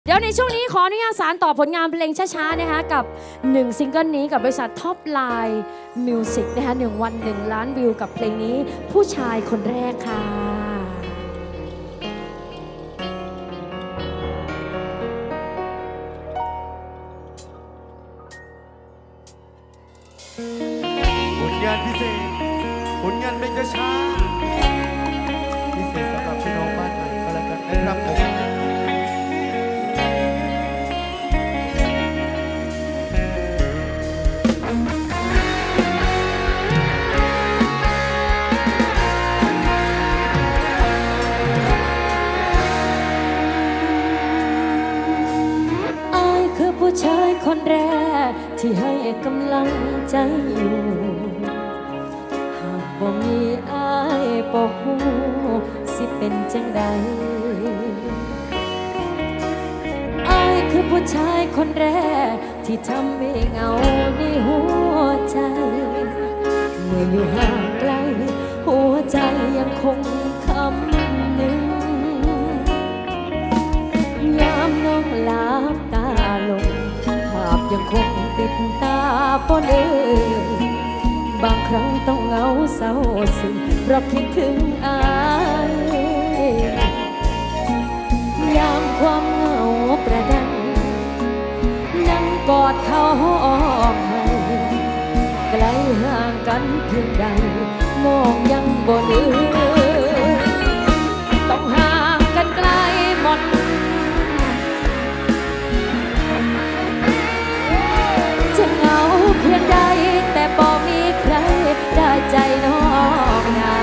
เดี๋ยวในช่วงนี้ขออนุญาตสานต่อผลงานเพลงช้าๆนะคะกับ1ซิงเกิลนี้กับบริษัทท็อปไลน์มิวสิกนะคะ1 วัน1 ล้านวิวกับเพลงนี้ผู้ชายคนแรกค่ะผลงานพิเศษผลงานเพลงช้าพิเศษสำหรับพี่น้องบ้านใหม่ก็แล้วกันนะครับผมผู้ชายคนแรกที่ให้กำลังใจอยู่หากบ่มีอ้ายบ่ฮู้สิเป็นจังใดอ้ายคือผู้ชายคนแรกที่ทำให้เหงาในหัวใจเมื่ออยู่ห่างไกลหัวใจยังคงคำหนึ่งยามน้องหลับตาลงภาพยังคงติดตาปนบางครั้งต้องเหงาเศร้าซึมเพราะคิดถึงอายยามความเหงาประดังนั่งกอดเขาห้องให้ไกลห่างกันเพียงใดมองยังบ่ลืมต้องห่างกันไกลหมดจะเหงาเพียงใดแต่บ่มีใครได้ใจน้องนา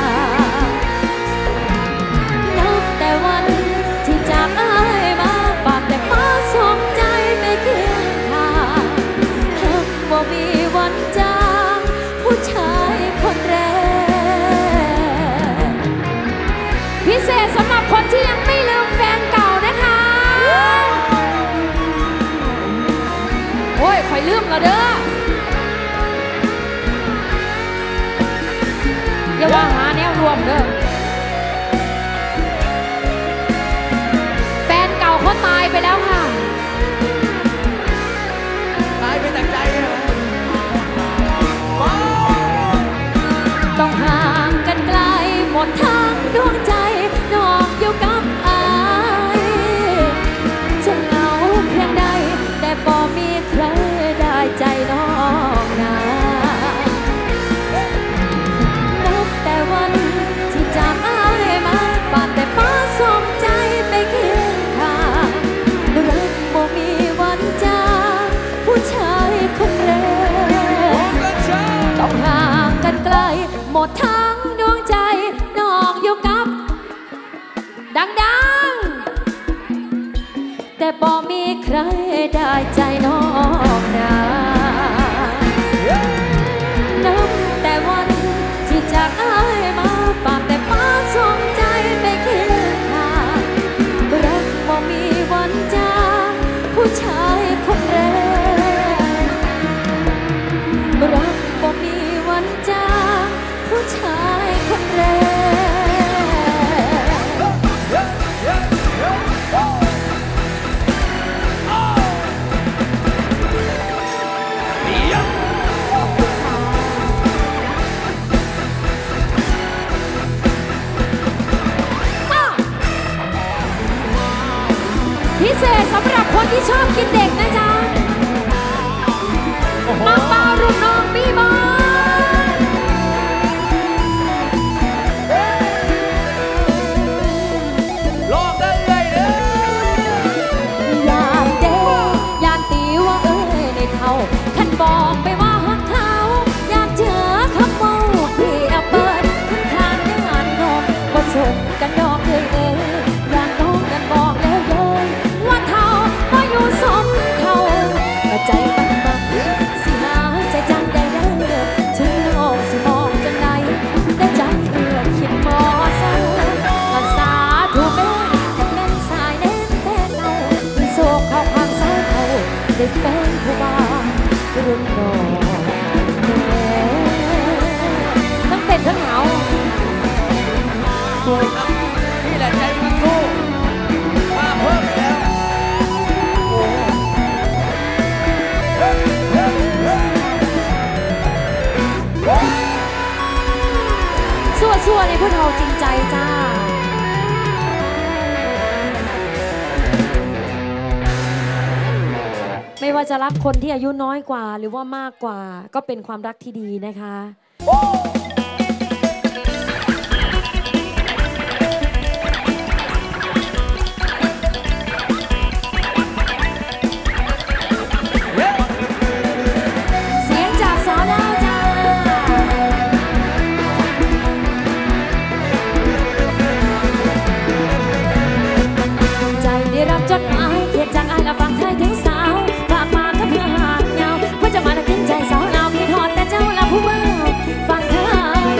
นับแต่วันที่จากอ้ายมาปากแต่ฟ้าส่งใจไม่เคียงข้างหากบ่มีวันจากผู้ชายคนแรกพิเศษสำหรับคนที่ยังไม่ลืมแฟนเก่านะคะโอ้ยคอยลืมแล้วเด้ออย่าว่าหาแนวรวมเด้อแฟนเก่าเขาตายไปแล้วค่ะตายไปแต่ใจเหรอต้องห่างกันไกลหมดทางดวงใจน้องอยู่กับอายจะเหงาเพียงใดแต่บ่มีใครได้ใจน้องนานับแต่วันที่จากอายมาปาดแต่ฟ้าส่งใจไปเคียงข้างรักบ่มีวันจากผู้ชายคนแรกต้องห่างกันไกลหมดทางดวงใจน้องอยู่กับดังๆแต่บ่มีใครได้ใจน้องนานับแต่วันที่จากอ้ายมาปากแต่ฟ้าส่งใจไปเคียงข้างรักบ่มีวันจากผู้ชายคนแรกรักบ่มีวันจากผู้ชายคนแรกพิเศษสำหรับคนที่ชอบกินเด็กนะจ๊ะมาเปล่ารุ่นน้องปีบอลองได้เลยเด้อยามเด้ยามตีว่าเอ้ยในเท่าท่านบอกไปว่าฮักเขายามเจอคำว่าพี่อับเปิดทุกทางในงานนมก็ส่งกันดอกเลยอยากน้องกันบอกแล้วเย้ยว่าเท่าว่าอยู่สมเท่าใจมันบังสิหาใจจังได้เด้อถึงโลกสิมองจังใดได้ใจคิดมอเศร้าก็สาธุแม่แต่แม่นสายแน่นแต่เก่าที่โศกเข้าข้างเศร้าเขาได้เป็นผู้บ้ารุ่นน้องแม่ทั้งเป็นทั้งเหงาสู้ครับนี่แหละใจมันสู้มาเพิ่มแล้วว่าจะรักคนที่อายุน้อยกว่าหรือว่ามากกว่าก็เป็นความรักที่ดีนะคะเสียงจากสาวดาวจ้าใจได้รับจดหมายเขียนจากและฟังไทยถึงสาวฝากมากับเพื่อหากเงาเพื่อจะมาถึงใจสาวเราพี่ทอดแต่เจ้าละผู้เบาฟังไทย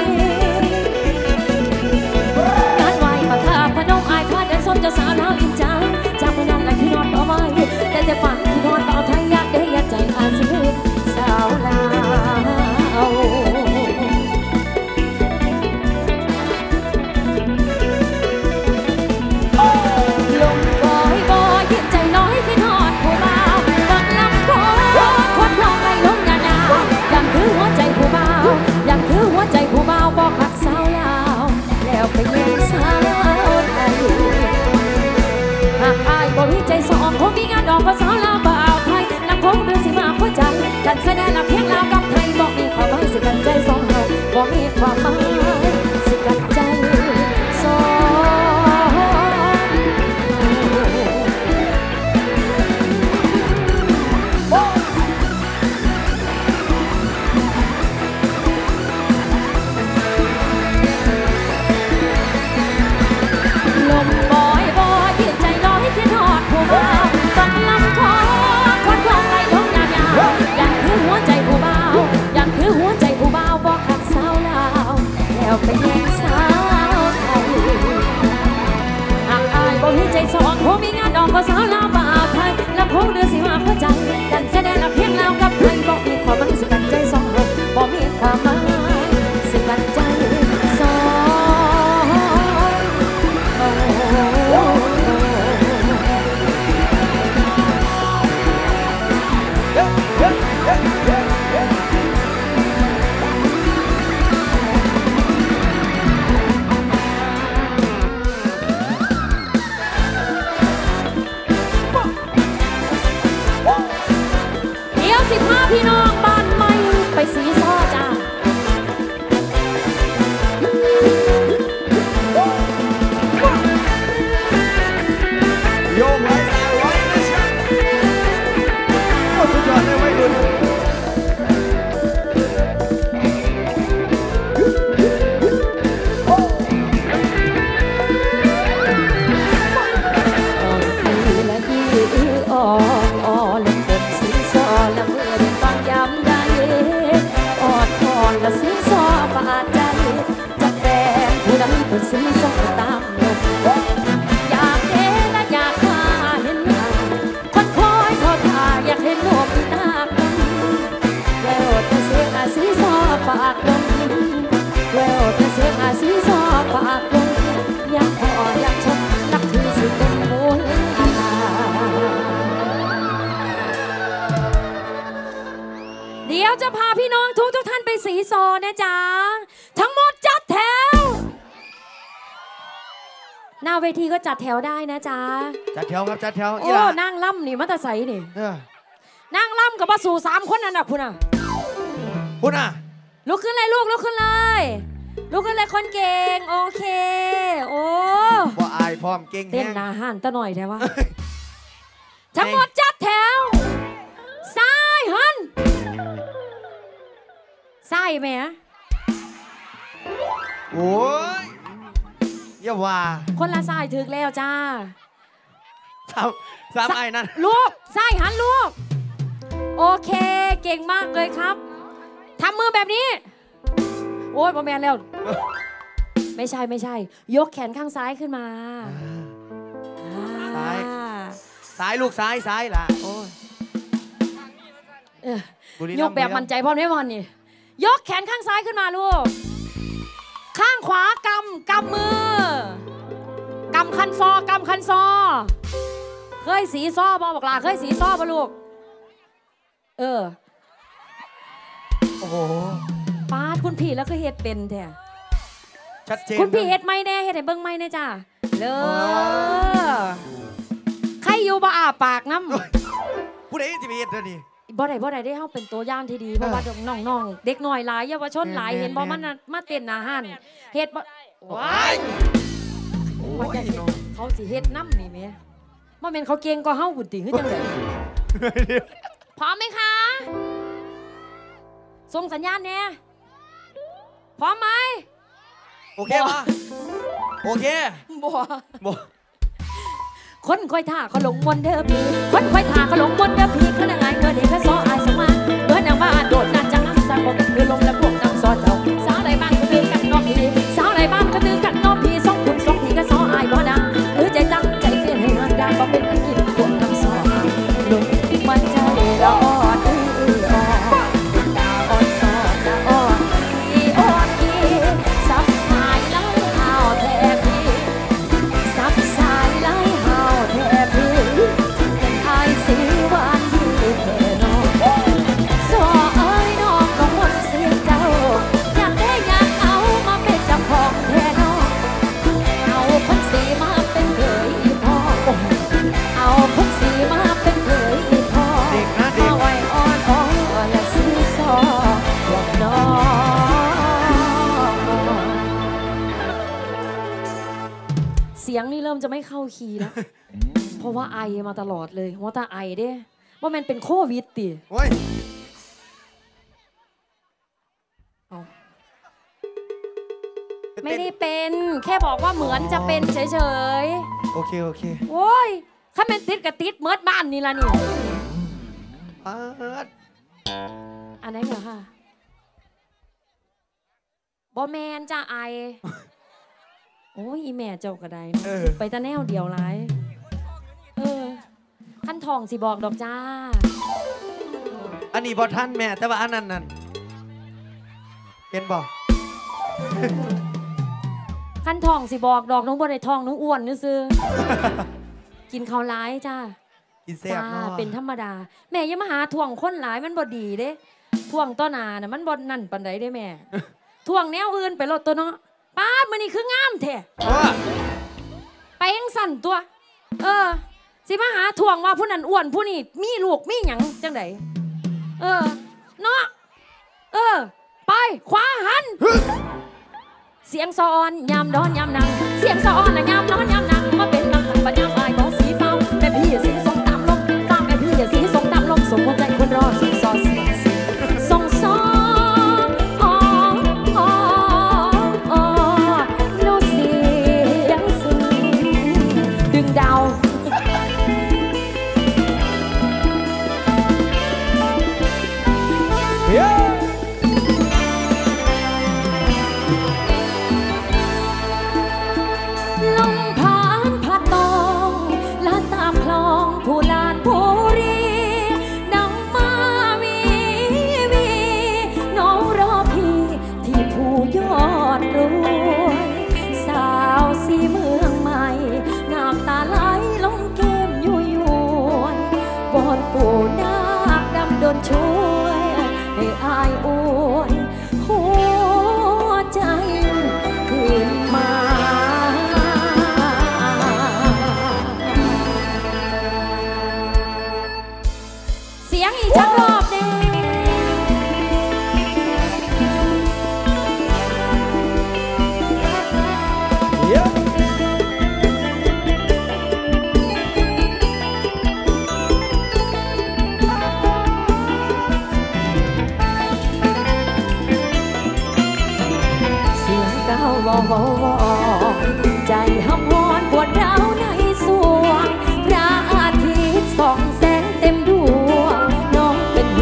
งานไหวประทับพนมอายพาเดินส้มเจ้าสาวเราอินจังจากเมื่อนั้นและพี่นอนต่อไว้แต่ฝันพี่นอนต่อไทยอยากได้อยากใจอาชีพสาวลาวลมบอยบอยเย็นใจน้อยพี่นอนผู้เบาฟังลำโพงคนร้องไล่ลมยาวๆยังคือหัวใจผู้เบายังคือหัวใจผู้เบาบอกขัดสาวลาวแล้วไปแย่งสาวไทยหากอายบ่มีใจสองคงมีงานดอกก็สาวลาวบ่าวไทยลำโพงเดือดสิมาหัวใจกันแสดงละเพียงลาวกับไทยบอกมีความหมายสิกันใจสองเฮาบอกมีความหมายสิกันใจสองลมบอยบอยเย็นใจน้อยพี่ทอดผู้เบาฟังลำคอคนร้องไล่ลมยาวๆยังคือหัวใจผู้เบายังคือหัวใจผู้เบาบอกขัดสาวลาวแล้วไปแย่งสาวไทยหากอายบ่มีใจสองคงมีงานดอกก็สาวลาวบ่าวไทยลำโพงเดือดสิมาหัวใจกันแสดงละเพียงลาวกับไทยบอกมีความหมายสิกันใจสองเฮาบอกมีความหมายสิกันใจสองเดี๋ยวสิพาพี่น้องบ้านใหม่ไปสีซ้อจ้าโยกไว้สายไว้นะฉันโอ้สุดยอดเลยไว้รุ่นละอีอ่อนอ่อนละบนสีซอละเมื่อเดินฟังย้ำได้อ่อนอ่อนละสีซอบาดใจจะแฟนผู้ใดเป็นสีซอตามลมอยากเห็นและอยากหาเห็นหน้าคนคอยทอดท่าอยากเห็นนมหน้ากันแล้วแต่เสียงอาสีซอปากลมแล้วแต่เสียงอาสีซอปากลมอยากพออยากชมรักที่สุดเป็นมูลเดี๋ยวจะพาพี่น้องทุกท่านไปสีซอนะจ๊ะทั้งหมดจัดแถวหน้าเวทีก็จัดแถวได้นะจ๊ะจัดแถวครับจัดแถวโอ้นั่งล่ำนี่มัตะใสนี่อนั่งล่ำกับมาสู่3 คนนั่นน่ะคุณอ่ะคุณอ่ะลุกขึ้นเลยลูกลุกขึ้นเลยลุกขึ้นเลยคนเก่งโอเคโอ้ว่าอายพร้อมเก่งเต้นแห้งหนาหันตะหน่อยแถวว่าทั้งหมดจัดแถวซ้ายหันซ้ายไหมโอ้ยอย่าว่าคนละซ้ายถึกแล้วจ้าสามไอ้นั่นลูกซ้ายหันลูกโอเคเก่งมากเลยครับทำมือแบบนี้โอ้ยบอแมนแล้วไม่ใช่ยกแขนข้างซ้ายขึ้นมาซ้ายลูกซ้ายล่ะโอ้ยยกแบบมั่นใจพร้อมได้พอนี่ยกแขนข้างซ้ายขึ้นมาลูกข้างขวากำมือกำคันซอเคยสีซ้อบอกลาเคยสีซ้อป่ะลูกโอ้โหป้าดคุณพี่แล้วก็เฮ็ดเป็นแท้ชัดเจนคุณพี่เฮ็ดไม่แน่เฮ็ดให้เบิ่งไม่แน่จ้าใครอยู่บ่อาปากน้ำผู้ใดจะไปเฮ็ดเดี๋ยวนี้บ่ได้ได้เฮาเป็นตัวอย่างที่ดีเพราะว่าน้องๆเด็กน้อยหลายเยาวชนหลายแม่นเห็นบ่แม่นมันน่ะมาเต้นอาหารเฮ็ดบ่ว้ายโอ้ว่าย จะเฮ็ดน้องเขาสิเฮ็ดนำนี่แหมบ่แม่นเขาเก่งกว่าเฮาพุ่นติคือจังได๋พร้อมไหมคะส่งสัญญาณแน่พร้อมไหมโอเคปะโอเคบ่บ่คนคอยท่าเขาหลงมนต์เด้อพี่คนคอยท่าเขาหลงมนต์เด้อพี่คือนังไงเมื่อเด็กก็ซออายสมาเมื่อนางบ้านโดดนั่นจังน้ำสักบอกคือลงและพวกนางซอนเราสาวในบ้านก็ตื่นกันนอกพี่สาวในบ้านก็ตื่นกันนอกพี่สองคนสองพี่ก็ซออายบ่ดังหรือใจจังใจเต้นให้ห่างดังบ่เป็นอันกินพวกนางซออายลงมันใจละอ่อนอ่อนดาอ่อนซอดาอ่อนอ่อนอีสับสายแล้วเอาแทบพี่สับสายแล้วเอาแทบพี่เป็นไอสีหวานดีแท้น้องซอเอ้ยน้องก็หมดเสียเจ้าอยากได้อยากเอามาเป็นเจ้าของแท้น้องเอาคนสีมาเป็นเคยอีพ่อเอาคนสีมาเป็นเคยอีพ่อเด็กนะเด็กมาไว้อ่อนอ่อนและซื้อซอบอกน้องเสียงนี่เริ่มจะไม่เข้าคีย์แล้ว เพราะว่าไอมาตลอดเลยว่าแต่ไอเด้ว่ามันเป็นโควิดติโอ้ยเอาไม่ได้เป็นแค่บอกว่าเหมือนจะเป็นเฉยโอเคโอเคๆโอ้ยถ้าเป็นติดกับติดเมิดบ้านนี่ละนี่ปาดอันไหนเหรอค่ะบอแมนจ้าไอ โอ้ยอีแม่เจ้าก็ได้นะไปตะแนวเดียวไรขั้นทองสิบอกดอกจ้าอันนี้บ่ทันแม่แต่ว่าอันนั้นนั่นเห็นบ่ขั้นทองสิบอกดอกน้องบ่ได้ทองน้องอ้วนนึซื้อ กินข้าวร้ายจ้ากินแซ่บจ้าเนาะเป็นธรรมดา แม่อย่ามาหาถ่วงคนหลายมันบ่ดีเด้ถ่วงต้อหนาน่ะมันบ่นั่นปานใดเด้แม่ ถ่วงแนวอื่นไปรถตัวเนาะป้าดมื้อนี้คืองามแท้ว่าไปยังสั่นตัว สิมาหาถ่วงว่าผู้นั้นอ้วนผู้นี้มีลูกมีหยังจังไดเนาะไปขวาหัน เสียงซอนยามนอนยามนั่งเสียงซอนยามนอนยามนั่งมาเป็นบางคำปัญญาอายบอกสีเฝ้าแม่พี่สีส่งตามลมตามแม่พี่สีส่งตามลมส่งหัวใจคนรอส่งซอเสียงส่งซอโน้เสียงซึ้งดึงดาวลมผ่านพัดตองลานตามคลองผู้ลานผู้รีดังมาวีน้องรอพี่ที่ผู้ยอดรวยสาวสีเมืองใหม่น้ำตาไหลลงเกมอยู่ยวนบอนปู่นาคดำดนช่วยให้อายอวยหัวใจขึ้นมา เสียงอีกจักรอบเด้เสียงเก้าวอวอใจห้ำหอนปวดร้าวในสวงพระอาทิตย์ส่องแสงเต็มดวงน้องเป็น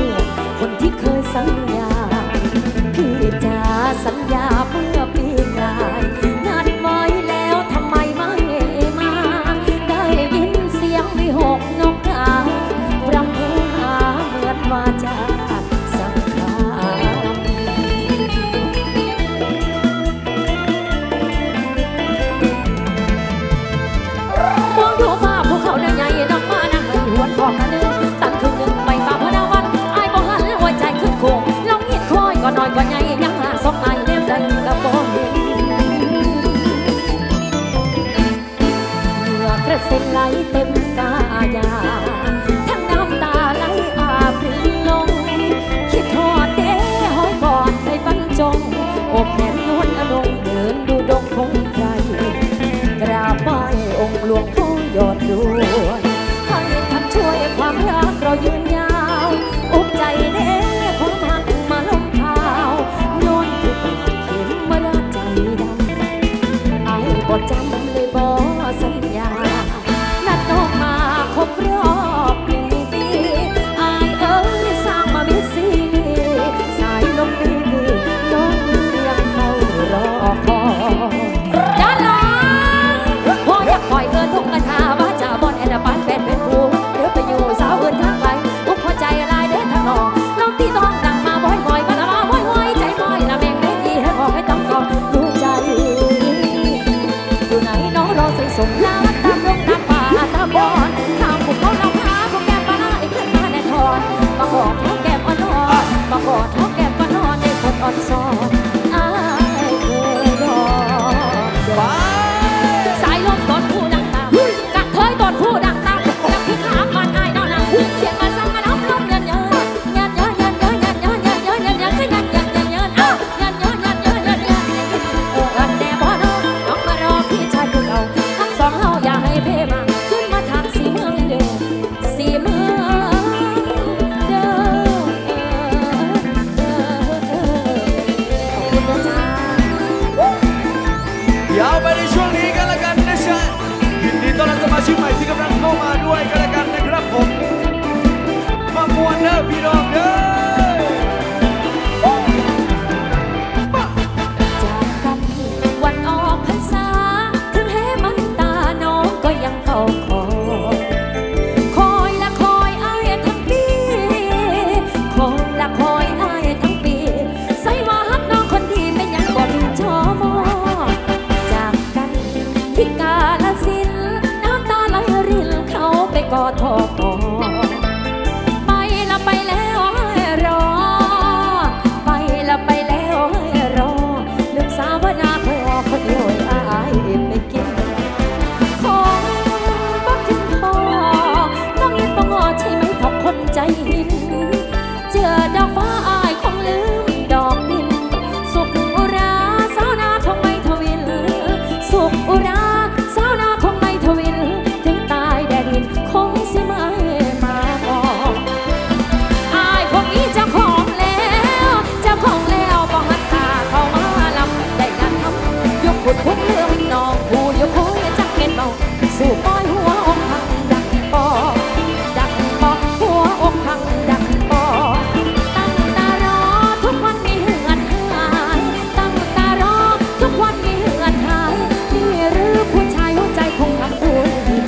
ใจหินเจอดอกฟ้าอายคงลืมดอกดินสุขอุราสาวนาคงไม่ทวินสุขอุราสาวนาคงไม่ทวินถึงตายแดดินคงสิไม่มาบอกอายคงมีเจ้าของแล้วเจ้าของแล้วก็หันตาเข้ามาลำได้งานทำยกขุดพุ่งเรื่องน้องผู้ยกคุยจักเก็นเมาสู่ปอยหัวอกพังดักปอดักปอหัวอกพังดักปอตั้งตารอทุกวันมีเหือนหายตั้งตารอทุกวันมีเหือนหายนี่หรือผู้ชายหัวใจคงทำบุญ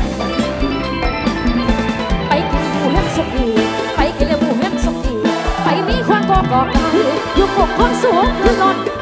ไปกินหมูแฮมสุกี้ไปกินหมูแฮมสุกี้ไปมีความก่อไก่อยู่กบคนสูงขึ้นรถ